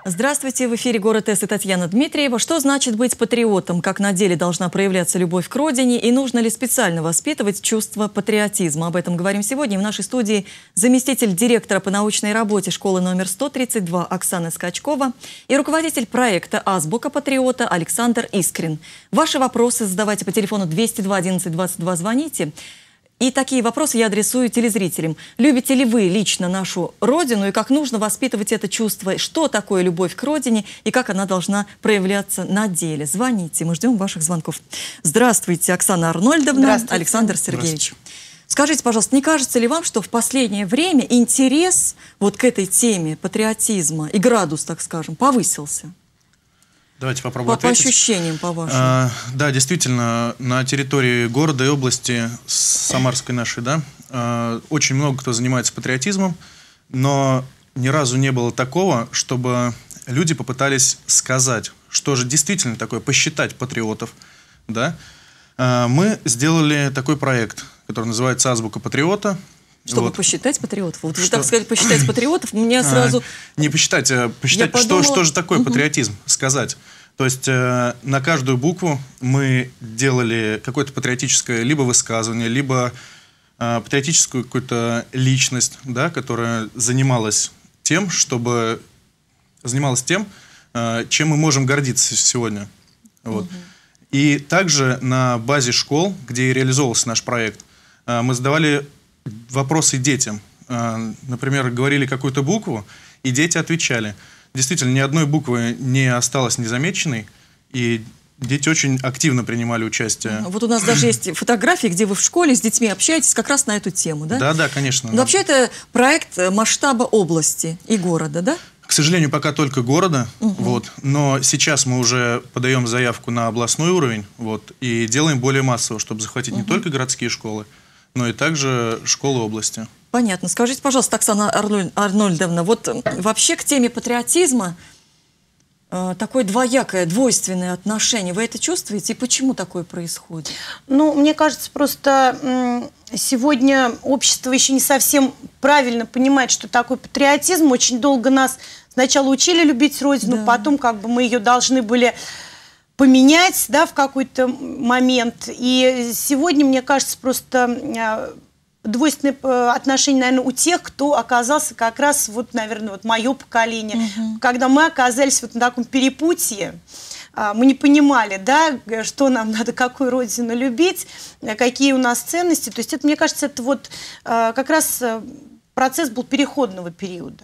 Здравствуйте, в эфире «Город С» и Татьяна Дмитриева. Что значит быть патриотом? Как на деле должна проявляться любовь к родине? И нужно ли специально воспитывать чувство патриотизма? Об этом говорим сегодня. В нашей студии заместитель директора по научной работе школы номер 132 Оксана Скачкова и руководитель проекта «Азбука патриота» Александр Искрин. Ваши вопросы задавайте по телефону 202 11 22, звоните. И такие вопросы я адресую телезрителям. Любите ли вы лично нашу родину и как нужно воспитывать это чувство? Что такое любовь к родине и как она должна проявляться на деле? Звоните, мы ждем ваших звонков. Здравствуйте, Оксана Арнольдовна, Здравствуйте. Александр Сергеевич. Скажите, пожалуйста, не кажется ли вам, что в последнее время интерес вот к этой теме патриотизма и градус, так скажем, повысился? Давайте попробуем По ответить. ощущениям, по вашим. Да, действительно, на территории города и области Самарской нашей, да, очень много кто занимается патриотизмом, но ни разу не было такого, чтобы люди попытались сказать, что же действительно такое, посчитать патриотов, да. Мы сделали такой проект, который называется «Азбука патриота». Чтобы посчитать патриотов. Вот вы так сказали, посчитать патриотов, меня сразу... Не посчитать, а посчитать, подумала... что же такое патриотизм, сказать. То есть на каждую букву мы делали какое-то патриотическое либо высказывание, либо патриотическую какую-то личность, да, которая занималась тем, чем мы можем гордиться сегодня. Вот. И также на базе школ, где и реализовывался наш проект, мы задавали вопросы детям. Например, говорили какую-то букву, и дети отвечали. Действительно, ни одной буквы не осталось незамеченной, и дети очень активно принимали участие. Вот у нас даже есть фотографии, где вы в школе с детьми общаетесь как раз на эту тему, да? Да, да, конечно. Но вообще это проект масштаба области и города, да? К сожалению, пока только города, вот, но сейчас мы уже подаем заявку на областной уровень, вот, и делаем более массово, чтобы захватить не только городские школы, но и также школы области. Понятно. Скажите, пожалуйста, Оксана Арнольдовна, вот вообще к теме патриотизма такое двоякое, двойственное отношение. Вы это чувствуете? И почему такое происходит? Ну, мне кажется, просто сегодня общество еще не совсем правильно понимает, что такое патриотизм. Очень долго нас сначала учили любить родину, да. Потом как бы мы ее должны были поменять, да, в какой-то момент. И сегодня, мне кажется, просто двойственное отношение, наверное, у тех, кто оказался как раз, вот, наверное, вот мое поколение. Когда мы оказались вот на таком перепутье, мы не понимали, да, что нам надо, какую родину любить, какие у нас ценности. То есть это, мне кажется, это вот как раз процесс был переходного периода.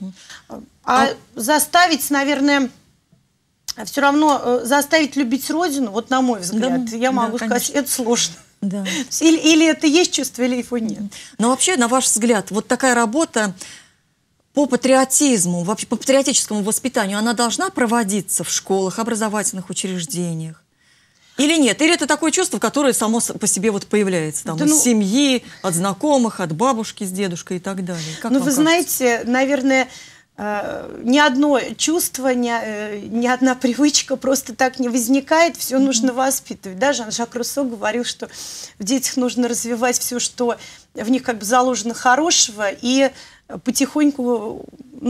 А заставить, наверное... Все равно заставить любить родину, вот на мой взгляд, да, я могу сказать, это сложно. Да. Или это есть чувство, или его нет. Но вообще, на ваш взгляд, вот такая работа по патриотизму, вообще по патриотическому воспитанию, она должна проводиться в школах, образовательных учреждениях? Или нет? Или это такое чувство, которое само по себе вот появляется там, из семьи, от знакомых, от бабушки с дедушкой и так далее? Ну, вы знаете, наверное... Ни одно чувство, ни одна привычка просто так не возникает, все нужно воспитывать. Да, Жан-Жак Руссо говорил, что в детях нужно развивать все, что в них как бы заложено хорошего, и потихоньку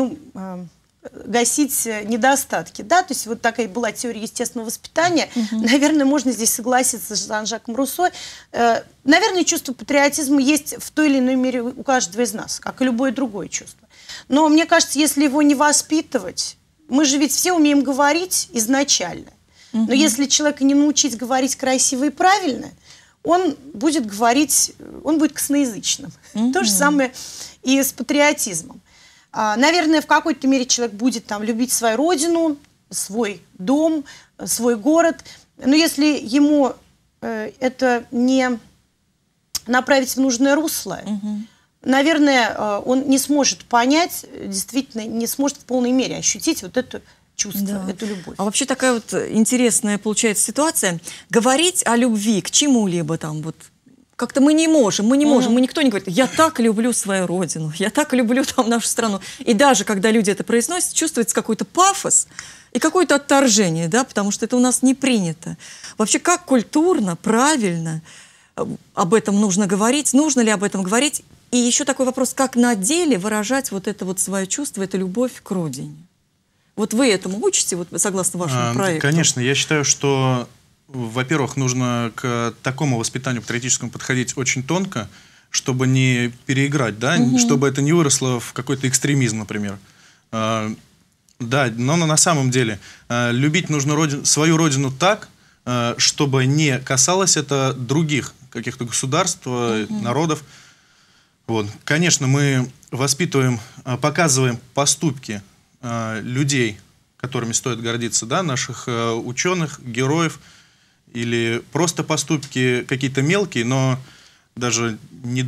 гасить недостатки. Да? То есть вот такая была теория естественного воспитания. Наверное, можно здесь согласиться с Жан-Жаком Руссо. Наверное, чувство патриотизма есть в той или иной мере у каждого из нас, как и любое другое чувство. Но мне кажется, если его не воспитывать, мы же ведь все умеем говорить изначально. Но если человека не научить говорить красиво и правильно, он будет говорить, он будет косноязычным. То же самое и с патриотизмом. Наверное, в какой-то мере человек будет там любить свою родину, свой дом, свой город. Но если ему это не направить в нужное русло, наверное, он не сможет понять, действительно, не сможет в полной мере ощутить вот это чувство, эту любовь. А вообще такая вот интересная получается ситуация. Говорить о любви к чему-либо там вот как-то мы не можем, мы никто не говорит, я так люблю свою родину, я так люблю там нашу страну. И даже когда люди это произносят, чувствуется какой-то пафос и какое-то отторжение, да, потому что это у нас не принято. Вообще, как культурно, правильно об этом нужно говорить, нужно ли об этом говорить? И еще такой вопрос, как на деле выражать вот это вот свое чувство, эту любовь к родине? Вот вы этому учите, вот согласно вашему проекту? Конечно, я считаю, что, во-первых, нужно к такому воспитанию патриотическому подходить очень тонко, чтобы не переиграть, да, чтобы это не выросло в какой-то экстремизм, например. Да, но на самом деле любить нужно свою родину так, чтобы не касалось это других каких-то государств, народов. Вот. Конечно, мы воспитываем, показываем поступки людей, которыми стоит гордиться, да, наших ученых, героев, или просто поступки какие-то мелкие, но даже не,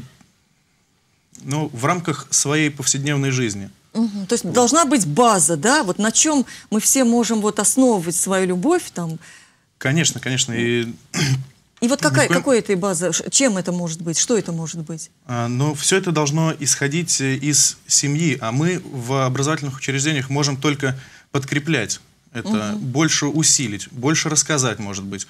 ну, в рамках своей повседневной жизни. То есть должна быть база, да, вот на чем мы все можем вот основывать свою любовь там. Конечно, конечно. И вот какой этой база, чем это может быть, что это может быть? Но все это должно исходить из семьи, а мы в образовательных учреждениях можем только подкреплять это, больше усилить, больше рассказать, может быть.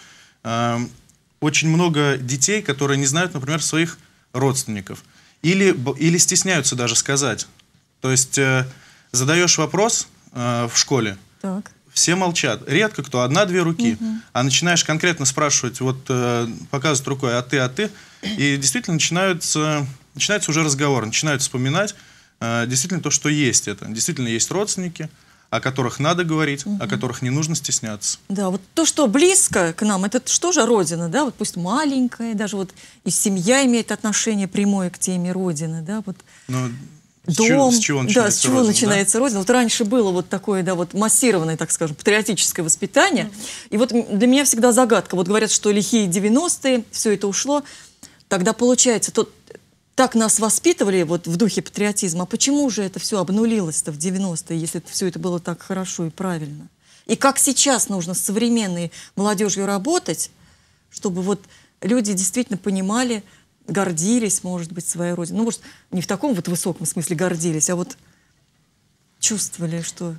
Очень много детей, которые не знают, например, своих родственников, или стесняются даже сказать. То есть задаешь вопрос в школе, так. Все молчат. Редко кто, одна-две руки. А начинаешь конкретно спрашивать, вот показывать рукой, а ты, и действительно начинается уже разговор, начинают вспоминать действительно то, что есть это. Действительно есть родственники, о которых надо говорить, о которых не нужно стесняться. Да, вот то, что близко к нам, это что же Родина, да, вот пусть маленькая, даже вот и семья имеет отношение прямое к теме Родины, да, вот. Но дом, с чего начинается Родина? Вот раньше было вот такое, да, вот массированное, так скажем, патриотическое воспитание. И вот для меня всегда загадка. Вот говорят, что лихие 90-е, все это ушло. Тогда получается, так нас воспитывали вот в духе патриотизма. А почему же это все обнулилось-то в 90-е, если все это было так хорошо и правильно? И как сейчас нужно с современной молодежью работать, чтобы вот люди действительно понимали, гордились, может быть, своей родиной. Ну, может, не в таком вот высоком смысле гордились, а вот чувствовали, что...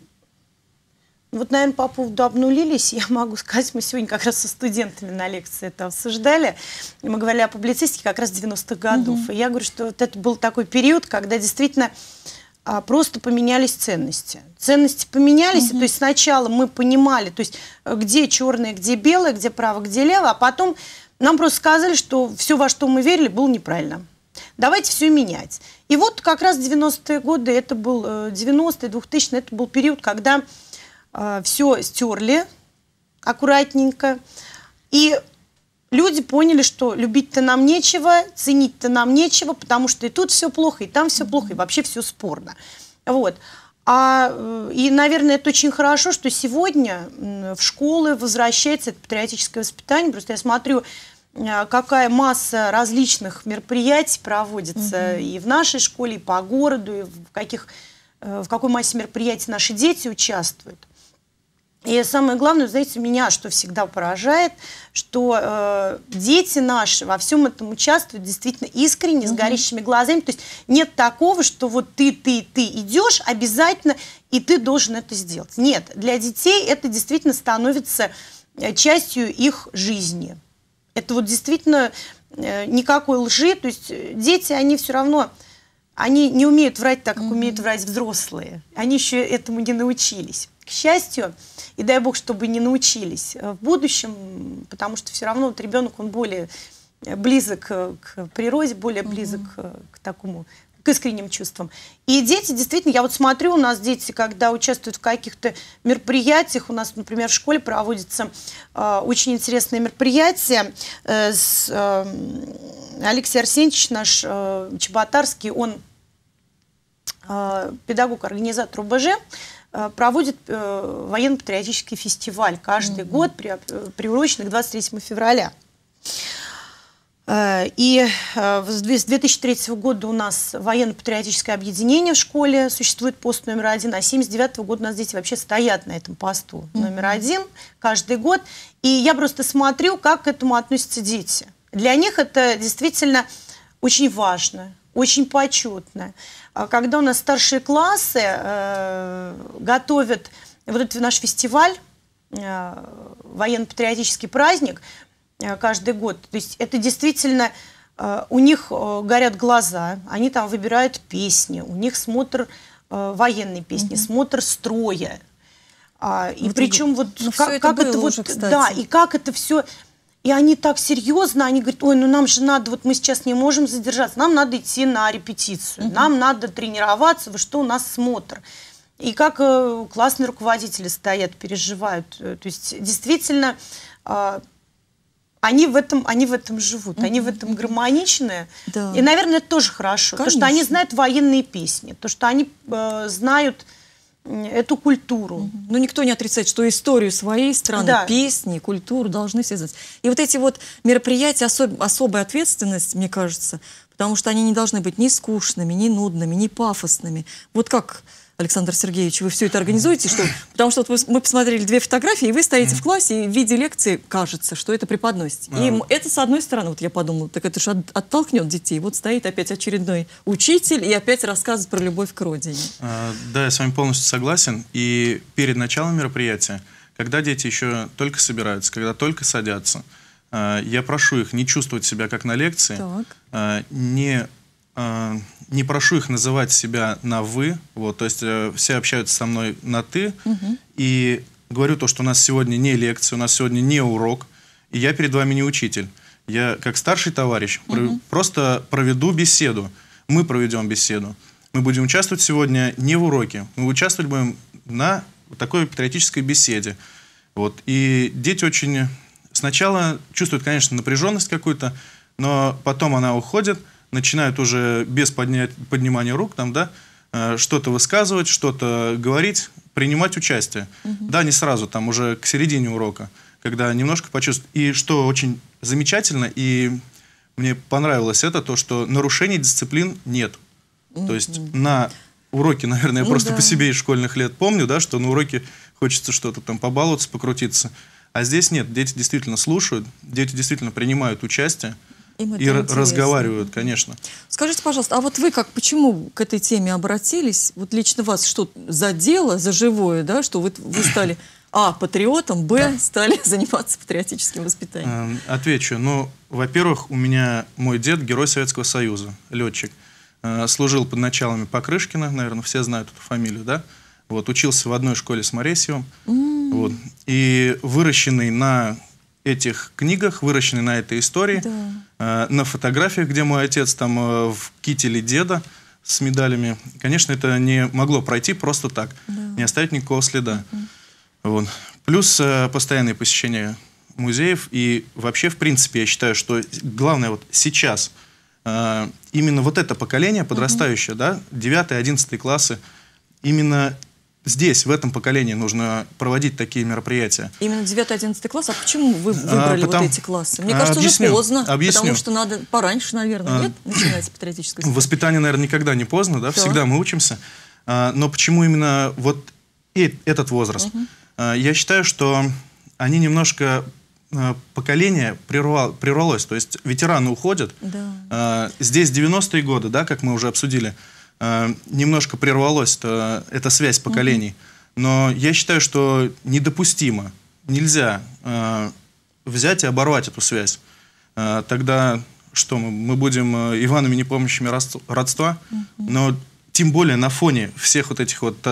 Вот, наверное, по поводу обнулились, я могу сказать, мы сегодня как раз со студентами на лекции это обсуждали, и мы говорили о публицистике как раз 90-х годов. И я говорю, что вот это был такой период, когда действительно просто поменялись ценности. Ценности поменялись, то есть сначала мы понимали, то есть где черное, где белое, где право, где лево, а потом нам просто сказали, что все, во что мы верили, было неправильно. Давайте все менять. И вот как раз 90-е годы, это был 90-е, 2000-е, это был период, когда все стерли аккуратненько. И люди поняли, что любить-то нам нечего, ценить-то нам нечего, потому что и тут все плохо, и там все плохо, и вообще все спорно. Вот. И, наверное, это очень хорошо, что сегодня в школы возвращается это патриотическое воспитание. Просто я смотрю, какая масса различных мероприятий проводится и в нашей школе, и по городу, и в какой массе мероприятий наши дети участвуют. И самое главное, знаете, меня что всегда поражает, что дети наши во всем этом участвуют действительно искренне, с горящими глазами. То есть нет такого, что вот ты идешь обязательно, и ты должен это сделать. Нет, для детей это действительно становится частью их жизни. Это вот действительно никакой лжи. То есть дети, они все равно... Они не умеют врать так, как умеют врать взрослые. Они еще этому не научились. К счастью, и дай бог, чтобы не научились в будущем, потому что все равно вот ребенок, он более близок к природе, более близок к такому, к искренним чувствам. И дети, действительно, я вот смотрю, у нас дети, когда участвуют в каких-то мероприятиях, у нас, например, в школе проводится очень интересное мероприятие. Алексей Арсеньевич, наш Чеботарский, он педагог-организатор ОБЖ, проводит военно-патриотический фестиваль каждый год, приуроченный к 23 февраля. И с 2003 года у нас военно-патриотическое объединение в школе существует, пост номер 1, а с 1979 года у нас дети вообще стоят на этом посту номер 1 каждый год. И я просто смотрю, как к этому относятся дети. Для них это действительно очень важно, очень почетно. Когда у нас старшие классы готовят вот этот наш фестиваль, военно-патриотический праздник, каждый год, то есть это действительно, у них горят глаза, они там выбирают песни, у них смотр военной песни, смотр строя. И причем вот как это вот, да, и как это все, и они так серьезно, они говорят, ой, ну нам же надо, вот мы сейчас не можем задержаться, нам надо идти на репетицию, нам надо тренироваться, вы что, у нас смотр. И как классные руководители стоят, переживают. То есть действительно они в этом живут, они в этом гармоничные. Да. И, наверное, это тоже хорошо. Конечно. То, что они знают военные песни, то, что они знают эту культуру. Ну, никто не отрицает, что историю своей страны, Да. песни, культуру должны все знать. И вот эти вот мероприятия, особая ответственность, мне кажется, потому что они не должны быть ни скучными, ни нудными, ни пафосными. Вот как, Александр Сергеевич, вы все это организуете? Потому что вот мы посмотрели 2 фотографии, и вы стоите в классе, и в виде лекции кажется, что это преподносите. И это, с одной стороны, вот я подумала, так это же оттолкнет детей. Вот стоит опять очередной учитель и опять рассказывает про любовь к родине. Да, я с вами полностью согласен. И перед началом мероприятия, когда дети еще только собираются, когда только садятся, я прошу их не чувствовать себя как на лекции, не прошу их называть себя на «вы», вот, то есть все общаются со мной на «ты», и говорю то, что у нас сегодня не лекция, у нас сегодня не урок, и я перед вами не учитель. Я, как старший товарищ, просто проведу беседу, мы проведем беседу. Мы будем участвовать сегодня не в уроке, мы участвовать будем на такой патриотической беседе. Вот, и дети очень сначала чувствуют, конечно, напряженность какую-то, но потом она уходит, начинают уже без поднимания рук там, да, что-то высказывать, что-то говорить, принимать участие. Да, не сразу, там уже к середине урока, когда немножко почувствуют. И что очень замечательно, и мне понравилось это, то, что нарушений дисциплин нет. То есть на уроке, наверное, я просто по себе из школьных лет помню, да, что на уроке хочется что-то там побаловаться, покрутиться. А здесь нет, дети действительно слушают, дети действительно принимают участие. И разговаривают, конечно. Скажите, пожалуйста, а вот вы почему к этой теме обратились? Вот лично вас что задело за живое, да, что вы стали патриотом, стали заниматься патриотическим воспитанием? Отвечу. Ну, во-первых, у меня мой дед герой Советского Союза, летчик. Служил под началами Покрышкина, наверное, все знают эту фамилию, да? Вот, учился в одной школе с Моресьевым. Вот, и выращенный на этих книгах, выращенный на этой истории, на фотографиях, где мой отец там в кителе деда с медалями. Конечно, это не могло пройти просто так, не оставить никакого следа. Вот. Плюс постоянное посещение музеев. И вообще, в принципе, я считаю, что главное вот сейчас именно вот это поколение подрастающее, да, 9-11 классы, именно здесь, в этом поколении, нужно проводить такие мероприятия. Именно 9-11 класс? А почему вы выбрали вот эти классы? Мне кажется, уже поздно, потому что надо пораньше, наверное, нет? Начинается патриотическое воспитание. Воспитание, наверное, никогда не поздно, да? Всегда мы учимся. Но почему именно вот этот возраст? Я считаю, что они немножко, поколение прервалось, то есть ветераны уходят. Здесь 90-е годы, да, как мы уже обсудили, немножко прервалась эта связь поколений. Но я считаю, что недопустимо. Нельзя взять и оборвать эту связь. Тогда что, мы будем Иванами непомнящими родства? Но тем более на фоне всех вот этих вот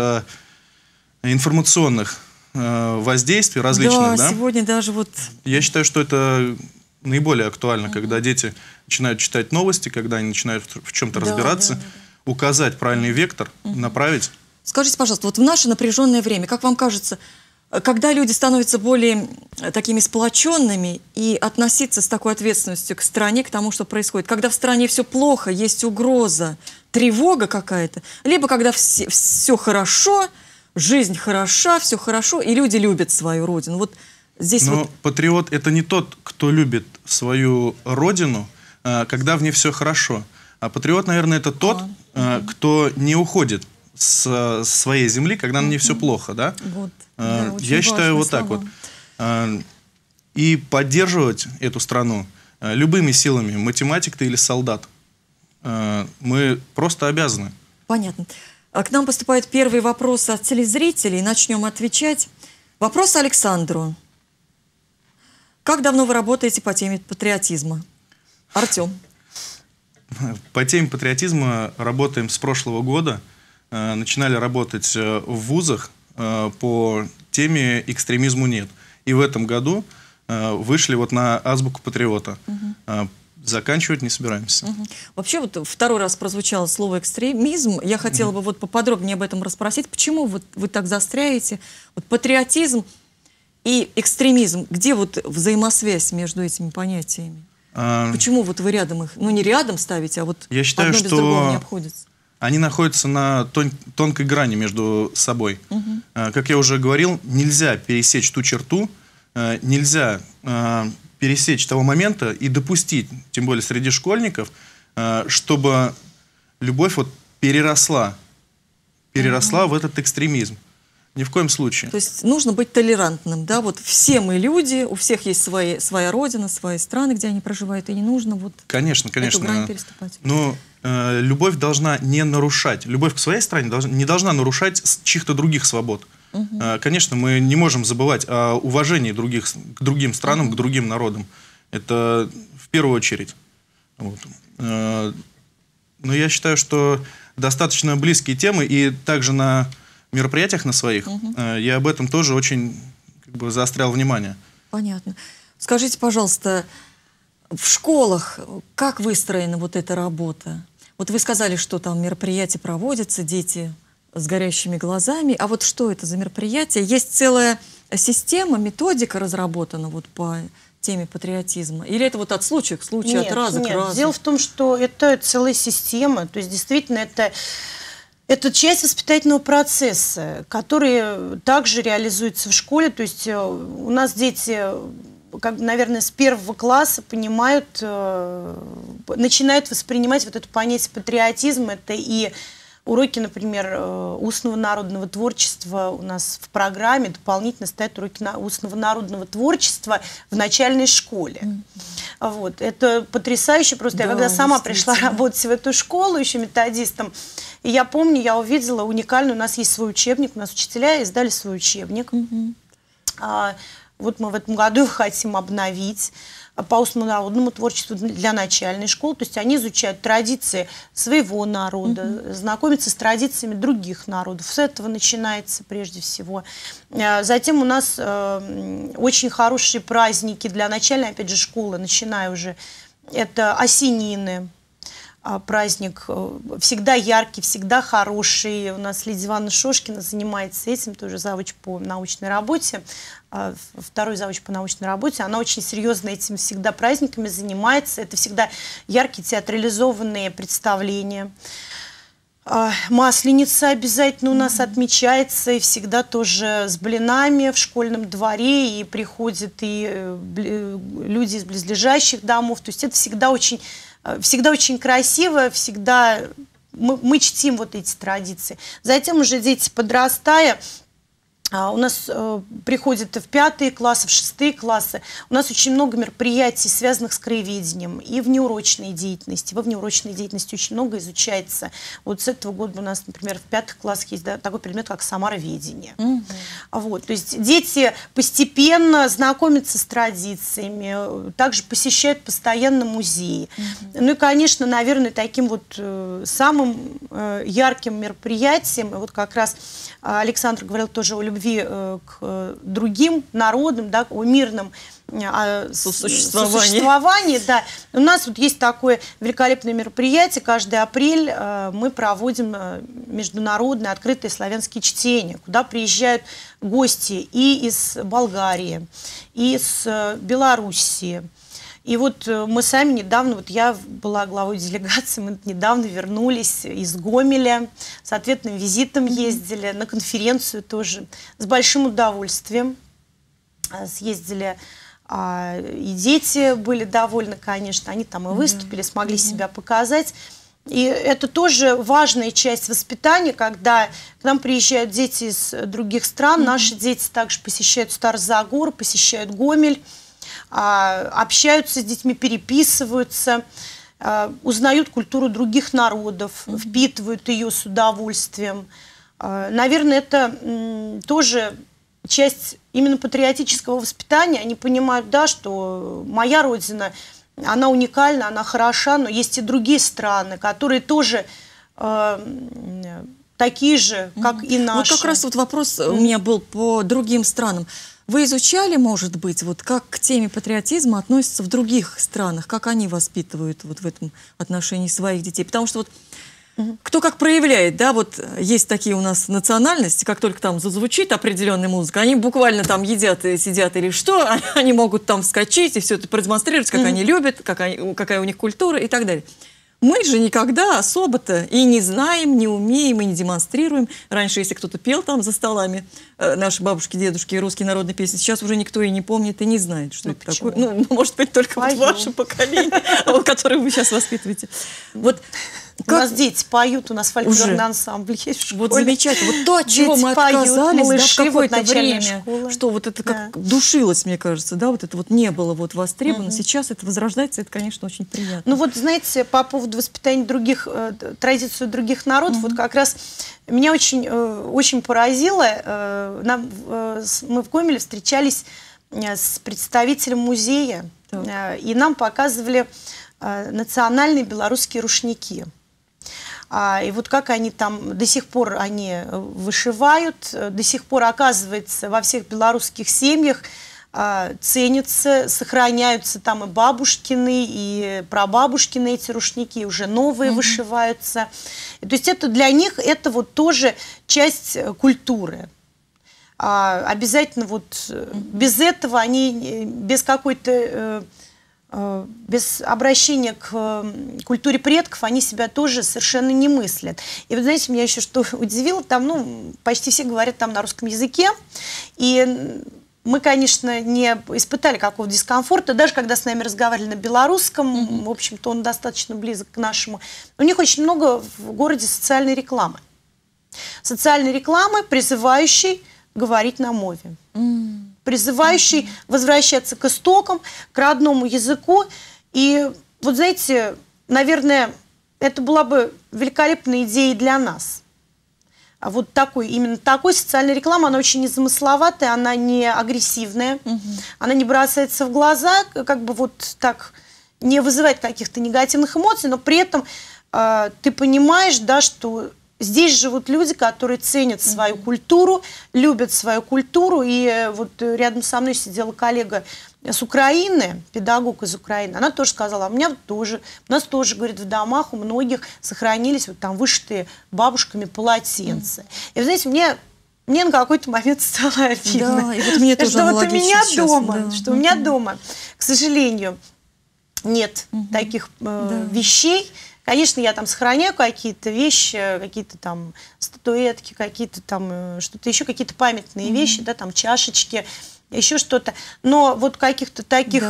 информационных воздействий различных. Да, сегодня даже вот... Я считаю, что это наиболее актуально, когда дети начинают читать новости, когда они начинают в чем-то разбираться. Указать правильный вектор, направить. Скажите, пожалуйста, вот в наше напряженное время, как вам кажется, когда люди становятся более такими сплоченными и относиться с такой ответственностью к стране, к тому, что происходит, когда в стране все плохо, есть угроза, тревога какая-то, либо когда все хорошо, жизнь хороша, все хорошо, и люди любят свою родину. Вот здесь но патриот — это не тот, кто любит свою родину, когда в ней все хорошо. А патриот, наверное, это тот, кто не уходит с своей земли, когда на ней все плохо, да? Вот. Я считаю вот так вот. И поддерживать эту страну любыми силами, математик ты или солдат, мы просто обязаны. Понятно. К нам поступают первые вопросы от телезрителей. Начнем отвечать. Вопрос Александру. Как давно вы работаете по теме патриотизма? Артем. По теме патриотизма работаем с прошлого года. Начинали работать в вузах по теме экстремизму нет. И в этом году вышли вот на азбуку патриота. Заканчивать не собираемся. Вообще вот второй раз прозвучало слово экстремизм. Я хотела бы вот поподробнее об этом расспросить. Почему вы так застряете? Вот патриотизм и экстремизм. Где вот взаимосвязь между этими понятиями? Почему вот вы рядом их, ну не рядом ставите, а вот я считаю, одно без другого не обходится? Они находятся на тонкой грани между собой. Как я уже говорил, нельзя пересечь ту черту, нельзя пересечь того момента и допустить, тем более среди школьников, чтобы любовь вот переросла в этот экстремизм. Ни в коем случае. То есть нужно быть толерантным, да? Вот все мы люди, у всех есть своя родина, свои страны, где они проживают, и не нужно вот конечно, эту грань переступать. Но любовь должна не нарушать, любовь к своей стране не должна нарушать чьих-то других свобод. Конечно, мы не можем забывать о уважении к другим странам, к другим народам. Это в первую очередь. Вот. Но я считаю, что достаточно близкие темы, и также на мероприятиях на своих я об этом тоже очень заострял внимание. Понятно. Скажите, пожалуйста, в школах как выстроена вот эта работа? Вот вы сказали, что там мероприятия проводятся, дети с горящими глазами. А вот что это за мероприятие? Есть целая система, методика разработана вот по теме патриотизма? Или это вот от случая к случаю, от раза к разу? Дело в том, что это целая система. То есть действительно это часть воспитательного процесса, который также реализуется в школе. То есть у нас дети, наверное, с 1 класса понимают, начинают воспринимать вот это понятие патриотизма. Это и уроки, например, устного народного творчества у нас в программе, дополнительно стоят уроки устного народного творчества в начальной школе. Вот. Это потрясающе просто. Да, я когда сама пришла работать в эту школу еще методистом, и я помню, я увидела уникальный, у нас есть свой учебник, у нас учителя издали свой учебник. Вот мы в этом году хотим обновить по устному народному творчеству для начальной школы. То есть они изучают традиции своего народа, знакомятся с традициями других народов. С этого начинается прежде всего. Затем у нас очень хорошие праздники для начальной, опять же, школы, начиная уже. Это осенины. Праздник всегда яркий, всегда хороший. У нас Лидия Ивановна Шошкина занимается этим, тоже завуч по научной работе, второй завуч по научной работе. Она очень серьезно этим всегда праздниками занимается. Это всегда яркие театрализованные представления. Масленица обязательно у нас отмечается, и всегда тоже с блинами в школьном дворе, и приходят и люди из близлежащих домов. То есть это всегда очень красиво, всегда мы чтим вот эти традиции. Затем уже дети, подрастая, у нас приходят и в 5-е классы, в 6-е классы. У нас очень много мероприятий, связанных с краеведением и внеурочной деятельности. Во внеурочной деятельности очень много изучается. Вот с этого года у нас, например, в 5-х классах есть такой предмет, как самароведение. Вот, то есть дети постепенно знакомятся с традициями, также посещают постоянно музеи. Ну и, конечно, наверное, таким вот самым ярким мероприятием, вот как раз Александр говорил тоже о любви к другим народам, да, о мирном сосуществовании. Да. У нас вот есть такое великолепное мероприятие. Каждый апрель мы проводим международные открытые славянские чтения, куда приезжают гости и из Болгарии, и из Белоруссии. И вот мы сами недавно, вот я была главой делегации, мы недавно вернулись из Гомеля, с ответным визитом ездили, на конференцию тоже, с большим удовольствием съездили. И дети были довольны, конечно, они там и выступили, смогли себя показать. И это тоже важная часть воспитания, когда к нам приезжают дети из других стран, наши дети также посещают Стар-Загор, посещают Гомель, общаются с детьми, переписываются, узнают культуру других народов, впитывают ее с удовольствием. Наверное, это тоже часть именно патриотического воспитания. Они понимают, да, что моя родина, она уникальна, она хороша, но есть и другие страны, которые тоже такие же, как и наши. Вот как раз вот вопрос у меня был по другим странам. Вы изучали, может быть, вот как к теме патриотизма относятся в других странах, как они воспитывают вот в этом отношении своих детей? Потому что вот кто как проявляет, да, вот есть такие у нас национальности, как только там зазвучит определенная музыка, они буквально там едят и сидят или что, они могут там вскочить и все это продемонстрировать, как они любят, какая у них культура и так далее. Мы же никогда особо-то и не знаем, не умеем, и не демонстрируем. Раньше, если кто-то пел там за столами, наши бабушки, дедушки, русские народные песни, сейчас уже никто и не помнит, и не знает, что это такое. Ну, может быть, только вот ваше поколение, которое вы сейчас воспитываете. Вот у нас дети поют, у нас фольклорный ансамбль есть в школе. Вот замечательно. Вот то, от чего мы отказались, да, в какое-то время, что вот это как душилось, мне кажется, да, вот это вот не было вот востребовано. Сейчас это возрождается, это, конечно, очень приятно. Ну вот, знаете, по поводу воспитания других, традиций других народов, вот как раз меня очень поразило, мы в Гомеле встречались с представителем музея, и нам показывали национальные белорусские рушники. И вот как они там до сих пор они вышивают, до сих пор, оказывается, во всех белорусских семьях ценятся, сохраняются там и бабушкины, и прабабушкины эти рушники, уже новые вышиваются. То есть это для них это вот тоже часть культуры. Обязательно вот без этого они, без какой-то... без обращения к культуре предков, они себя тоже совершенно не мыслят. И вы знаете, меня еще что удивило, там, ну, почти все говорят там на русском языке, и мы, конечно, не испытали какого-то дискомфорта, даже когда с нами разговаривали на белорусском, в общем-то, он достаточно близок к нашему. У них очень много в городе социальной рекламы. Социальной рекламы, призывающей говорить на мове. Призывающий возвращаться к истокам, к родному языку. И вот знаете, наверное, это была бы великолепная идея для нас. А вот именно такой социальной рекламы, она очень незамысловатая, она не агрессивная, она не бросается в глаза, как бы вот так не вызывает каких-то негативных эмоций, но при этом ты понимаешь, да, что... Здесь живут люди, которые ценят свою культуру, любят свою культуру. И вот рядом со мной сидела коллега с Украины, педагог из Украины. Она тоже сказала, у нас тоже, говорит, в домах у многих сохранились вот там вышитые бабушками полотенца. И вы знаете, мне на какой-то момент стало обидно. Да, и вот мне тоже что вот у меня сейчас, дома, да. что у меня дома, к сожалению, нет таких вещей. Конечно, я там сохраняю какие-то вещи, какие-то там статуэтки, какие-то там что-то еще, какие-то памятные вещи, да, там чашечки, еще что-то. Но вот каких-то таких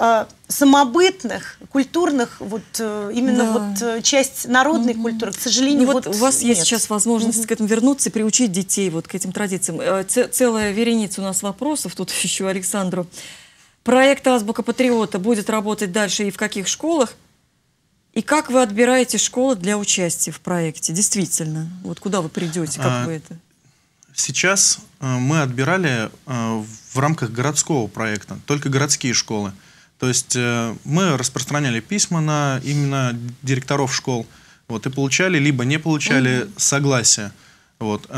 самобытных, культурных, вот именно вот часть народной культуры, к сожалению, вот у вас нет. есть сейчас возможность к этому вернуться и приучить детей вот к этим традициям. Целая вереница у нас вопросов, тут еще Александру. Проект «Азбука патриота» будет работать дальше и в каких школах? И как вы отбираете школы для участия в проекте? Действительно, вот куда вы придете, как вы это? Сейчас мы отбирали в рамках городского проекта, только городские школы. То есть мы распространяли письма на именно директоров школ, вот, и получали, либо не получали согласия. Вот.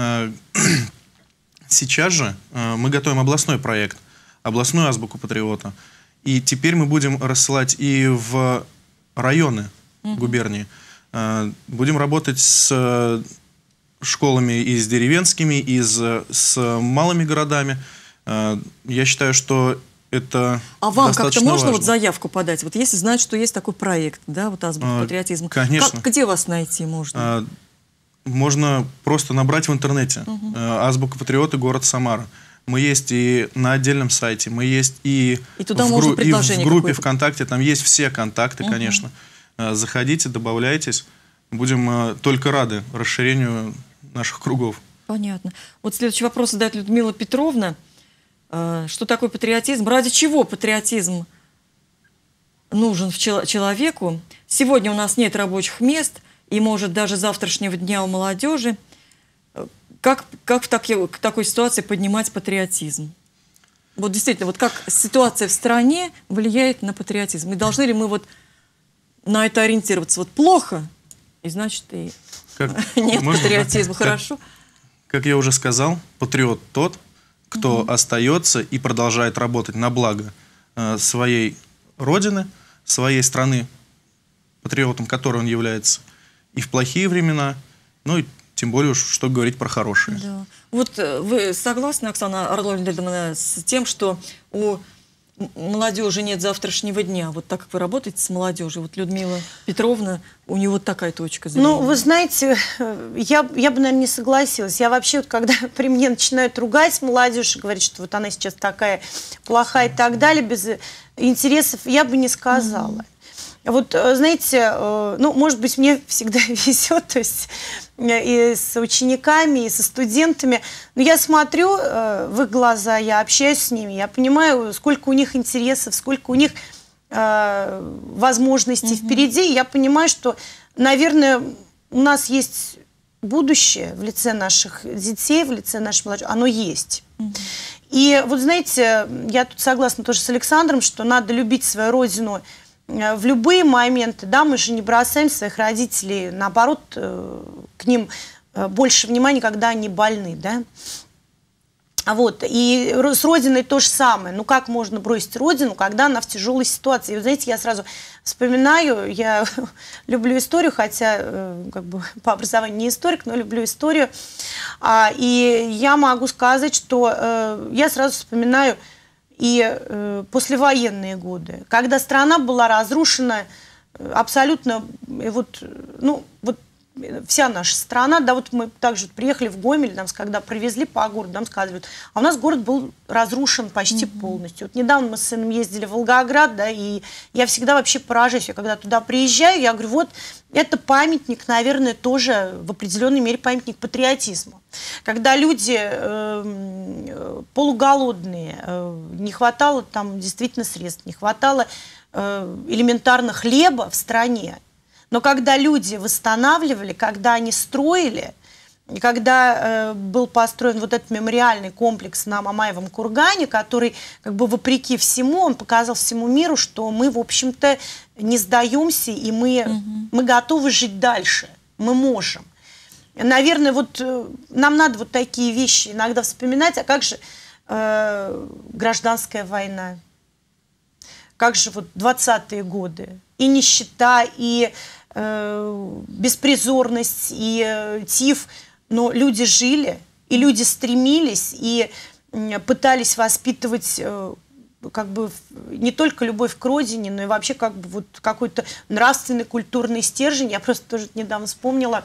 Сейчас же мы готовим областной проект, областную азбуку патриота. И теперь мы будем рассылать и в районы губернии. Будем работать с школами и с деревенскими, и с малыми городами. Я считаю, что это А вам как-то можно важно. Вот заявку подать? Вот если знать, что есть такой проект, да, вот азбука патриотизма. Конечно. Где вас найти можно? Можно просто набрать в интернете. Азбука патриота, город Самара. Мы есть и на отдельном сайте, мы есть и туда в группе ВКонтакте, там есть все контакты, конечно. Заходите, добавляйтесь. Будем только рады расширению наших кругов. Понятно. Вот следующий вопрос задает Людмила Петровна. Что такое патриотизм? Ради чего патриотизм нужен человеку? Сегодня у нас нет рабочих мест, и, может, даже завтрашнего дня у молодежи. Как в такой ситуации поднимать патриотизм? Вот действительно, вот как ситуация в стране влияет на патриотизм? И должны ли мы вот на это ориентироваться? Вот плохо, и значит и... Нет патриотизма, хорошо. Как я уже сказал, патриот тот, кто остается и продолжает работать на благо своей родины, своей страны, патриотом которой он является, и в плохие времена, ну и тем более уж, что говорить про хорошие. Да. Вот вы согласны, Оксана Арнольдовна, с тем, что у молодежи нет завтрашнего дня? Вот так как вы работаете с молодежью, вот Людмила Петровна, у нее вот такая точка зрения. Ну, вы знаете, я бы, наверное, не согласилась. Я вообще, вот, когда при мне начинают ругать молодежь и говорить, что вот она сейчас такая плохая и так далее, без интересов, я бы не сказала. Вот, знаете, ну, может быть, мне всегда везет, то есть и с учениками, и со студентами, но я смотрю в их глаза, я общаюсь с ними, я понимаю, сколько у них интересов, сколько у них возможностей впереди, и я понимаю, что, наверное, у нас есть будущее в лице наших детей, в лице нашей молодежи, оно есть. И вот, знаете, я тут согласна тоже с Александром, что надо любить свою родину в любые моменты, да, мы же не бросаем своих родителей, наоборот, к ним больше внимания, когда они больны, да. Вот, и с родиной то же самое. Ну, как можно бросить родину, когда она в тяжелой ситуации? И, вы знаете, я сразу вспоминаю, я люблю историю, хотя, как бы, по образованию не историк, но люблю историю. И я могу сказать, что я сразу вспоминаю и послевоенные годы, когда страна была разрушена абсолютно, вот, ну, вот вся наша страна, да, вот мы также приехали в Гомель, нам, когда привезли по городу, нам сказали, а у нас город был разрушен почти полностью. Вот недавно мы с сыном ездили в Волгоград, да, и я всегда вообще поражаюсь, я когда туда приезжаю, я говорю, вот, это памятник, наверное, тоже в определенной мере памятник патриотизма. Когда люди полуголодные, не хватало там действительно средств, не хватало элементарно хлеба в стране, но когда люди восстанавливали, когда они строили, и когда был построен вот этот мемориальный комплекс на Мамаевом кургане, который, как бы вопреки всему, он показал всему миру, что мы, в общем-то, не сдаемся, и мы готовы жить дальше, мы можем. Наверное, вот нам надо вот такие вещи иногда вспоминать, а как же гражданская война, как же вот 20-е годы, и нищета, и беспризорность, и тиф, но люди жили, и люди стремились, и пытались воспитывать как бы не только любовь к родине, но и вообще как бы вот какой-то нравственный, культурный стержень. Я просто тоже недавно вспомнила,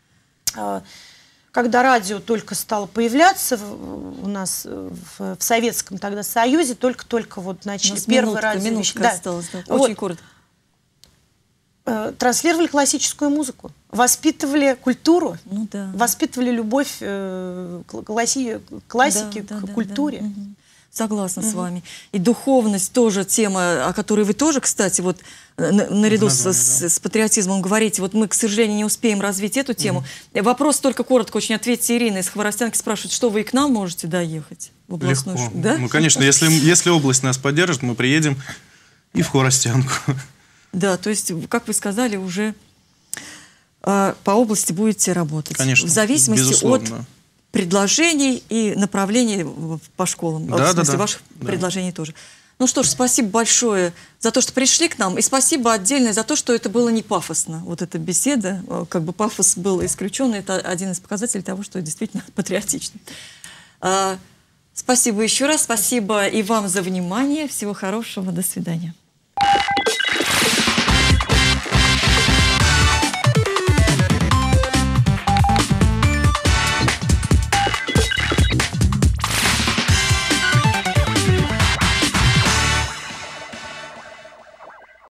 когда радио только стало появляться у нас в Советском тогда Союзе, только-только вот начали первый радио. Минутка осталась, да. Очень вот. Коротко. Транслировали классическую музыку, воспитывали культуру, ну, да. Воспитывали любовь к классике, да, к культуре. Да. Согласна с вами. И духовность тоже тема, о которой вы тоже, кстати, вот наряду с патриотизмом говорите. Вот мы, к сожалению, не успеем развить эту тему. Вопрос только коротко очень ответьте, Ирина из Хворостянки спрашивает, что вы и к нам можете доехать в областную школу? Да? Ну, конечно, если область нас поддержит, мы приедем и в Хворостянку. Да, то есть, как вы сказали, уже по области будете работать. Конечно, в зависимости от предложений и направлений по школам. Да, в смысле, ваших предложений тоже. Ну что ж, спасибо большое за то, что пришли к нам. И спасибо отдельное за то, что это было не пафосно. Вот эта беседа, как бы пафос был исключен. Это один из показателей того, что действительно патриотично. Спасибо еще раз. Спасибо и вам за внимание. Всего хорошего. До свидания.